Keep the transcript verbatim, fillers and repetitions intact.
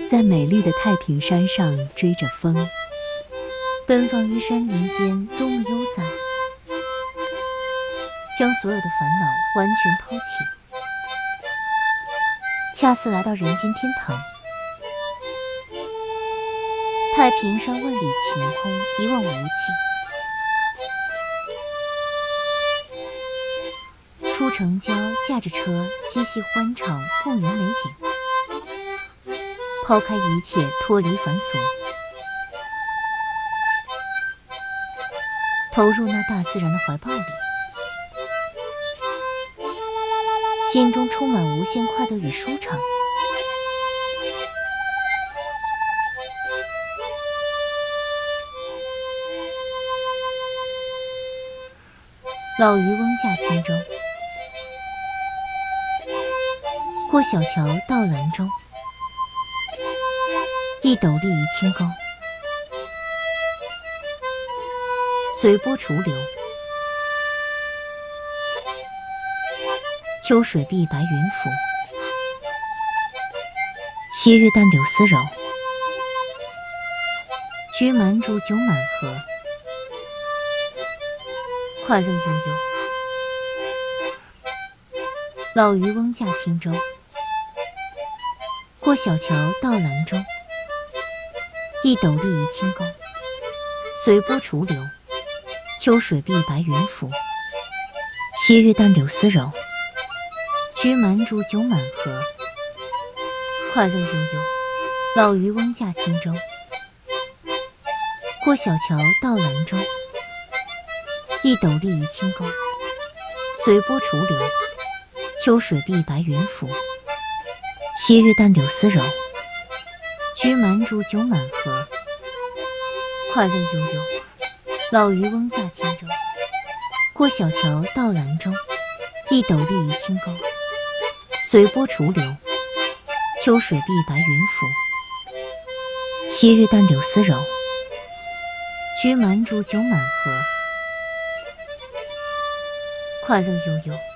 在美丽的太平山上追着风， 奔放于山林间，多么悠哉！将所有的烦恼完全抛弃，恰似来到人间天堂。太平山万里晴空，一望无际。出城郊，驾着车，嬉戏欢唱，共游美景。抛开一切，脱离繁俗，投入那大自然的怀抱里，心中充满无限快乐与舒畅。老渔翁驾轻舟，过小桥到兰州，一斗笠一清钩，随波逐流。秋水碧白云浮，斜月淡柳丝柔。菊满竹酒满盒，快乐悠悠。老渔翁驾轻舟，过小桥到兰州，一斗笠一清钩，随波逐流。秋水碧白云浮，斜月淡柳丝柔。菊满竹酒满盒，快乐悠悠。老渔翁驾轻舟，过小桥到兰州，一斗笠一清钩，随波逐流。秋水碧白云浮，斜月淡柳丝柔。菊满竹酒满盒，快乐悠悠。老渔翁驾轻舟，过小桥到兰州，一斗笠一清钩，随波逐流。秋水碧白云浮，斜月淡柳丝柔。菊满竹酒满盒，快乐悠悠。